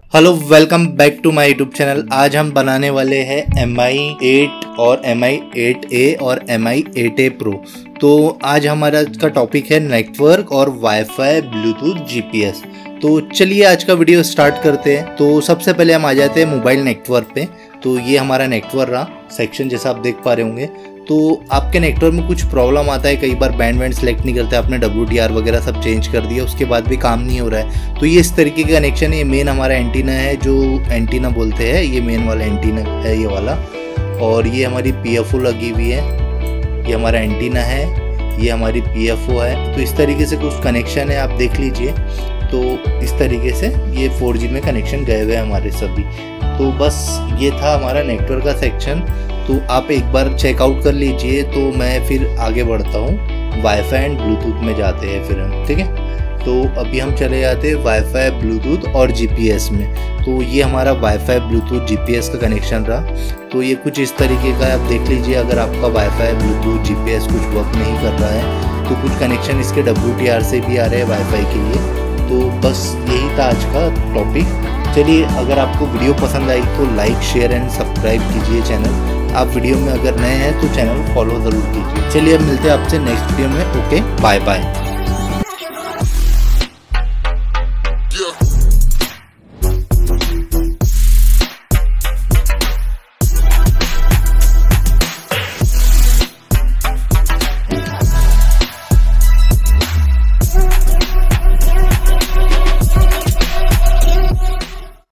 Hello, welcome back to my YouTube channel. आज हम बनाने वाले हैं Mi 8 और Mi 8A और Mi 8A Pro। तो आज हमारा का टॉपिक है नेटवर्क और वाईफाई ब्लूटूथ जीपीएस। तो चलिए आज का वीडियो स्टार्ट करते हैं। तो सबसे पहले हम आ जाते हैं मोबाइल नेटवर्क पे। तो ये हमारा नेटवर्क रहा सेक्शन, जैसा आप देख पा रहे होंगे। तो आपके नेटवर्क में कुछ प्रॉब्लम आता है, कई बार बैंड सेलेक्ट नहीं करते, आपने WDR वगैरह सब चेंज कर दिया, उसके बाद भी काम नहीं हो रहा है। तो ये इस तरीके का कनेक्शन है। ये मेन हमारा एंटीना है, जो एंटीना बोलते हैं, ये मेन वाला एंटीना है ये वाला। और ये हमारी PFO लगी हुई है, ये हमारा एंटीना है, ये हमारी PFO है। तो इस तरीके से कुछ कनेक्शन है, आप देख लीजिए। तो इस तरीके से ये 4G में कनेक्शन गए हुए हैं हमारे सभी। तो बस ये था हमारा नेटवर्क का सेक्शन। तो आप एक बार चेकआउट कर लीजिए। तो मैं फिर आगे बढ़ता हूँ, वाईफाई एंड ब्लूटूथ में जाते हैं फिर हम, ठीक है। तो अभी हम चले जाते हैं वाईफाई ब्लूटूथ और जीपीएस में। तो ये हमारा वाईफाई ब्लूटूथ जीपीएस का कनेक्शन रहा। तो ये कुछ इस तरीके का आप देख लीजिए। अगर आपका वाईफाई ब्लूटूथ जीपीएस कुछ वर्क नहीं कर रहा है तो कुछ कनेक्शन इसके WDR से भी आ रहे हैं वाईफाई के लिए। तो बस यही था आज का टॉपिक। चलिए, अगर आपको वीडियो पसंद आई तो लाइक, शेयर एंड सब्सक्राइब कीजिए चैनल। आप वीडियो में अगर नए हैं तो चैनल फॉलो ज़रूर कीजिए। चलिए अब मिलते हैं आपसे नेक्स्ट वीडियो में। Okay, bye bye.